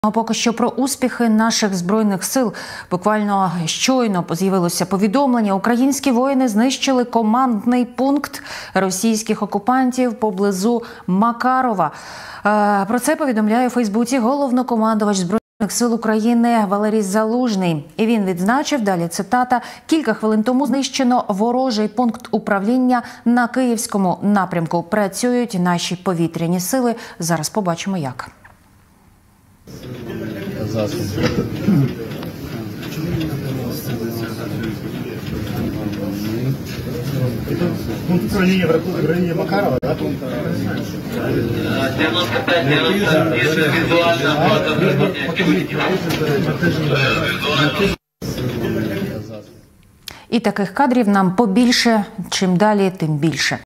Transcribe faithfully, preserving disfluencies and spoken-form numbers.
А поки що про успіхи наших Збройних сил. Буквально щойно з'явилося повідомлення. Українські воїни знищили командний пункт російських окупантів поблизу Макарова. Про це повідомляє у Фейсбуці головнокомандувач Збройних сил України Валерій Залужний. І він відзначив, далі цитата, «Кілька хвилин тому знищено ворожий пункт управління на Київському напрямку. Працюють наші повітряні сили». Зараз побачимо, як. Пункт управления в районе Макарова, да? девяносто пять девяносто есть визуально. І таких кадрів нам побільше, чим далі, тим більше.